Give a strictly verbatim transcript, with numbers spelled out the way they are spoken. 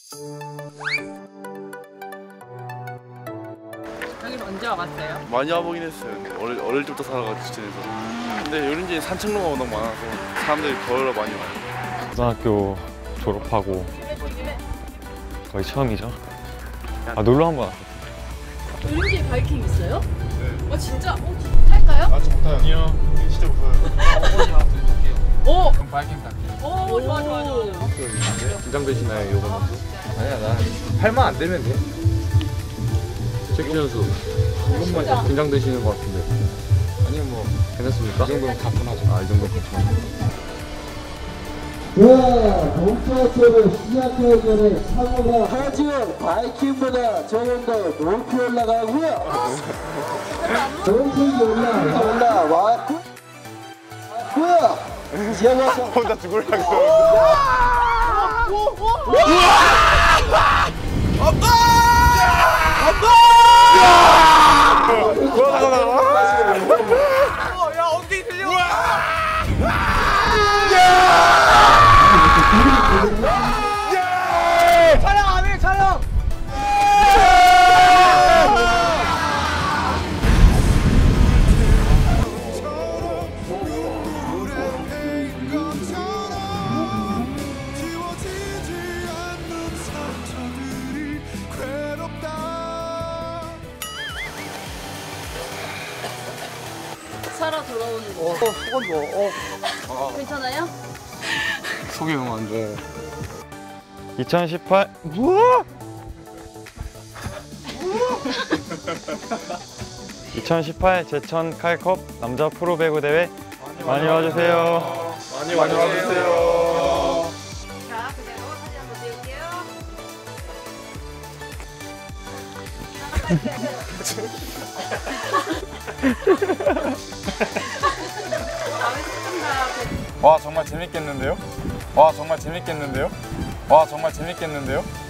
여기는 언제 와봤어요? 많이 와보긴 했어요. 어릴, 어릴 때부터 살아가지고 지천에서. 근데 요런지 산책로가 워낙 많아서 사람들이 걸으러 많이 와요. 고등학교 졸업하고 거의 처음이죠. 아, 놀러 한 번 왔어요. 요런지 바이킹 있어요? 네. 어 진짜? 어, 탈까요? 아, 저 못타요. 아니요. 진짜 못타요. 어머니 와서 탈게요. 오! 그럼 바이킹 탈게요. 오, 좋아 좋아 좋아. 긴장되시나요, 요거? 아, 아니야, 나 팔만 안 되면 돼. 체크 선수. 이것만 긴장되시는 것 같은데. 아니면 뭐 괜찮습니까? 이 정도면 가뿐하죠. 아, 이 정도면 가뿐하죠. 자, 동차 수업을 시작하기 전에 상호가 하지만 바이킹보다 조금 더 높이 올라가고요. 동생이 올라 올라왔고 왔고요. 이제 와서 혼자 죽으려고. 야, 엉덩이 들려. 촬영 안 해, 촬영. 살아 돌아오는 거. 어, 속은 좋아. 어. 괜찮아요? 속이 너무 안 좋아요. 이천십팔 우와! 이천십팔 제천 칼컵 남자 프로 배구 대회 많이 와주세요. 많이 많이 와주세요. 자, 그대로 사진 한번 찍을게요. 마음에 조금 더. 와, 정말 재밌겠는데요? 와, 정말 재밌겠는데요? 와, 정말 재밌겠는데요?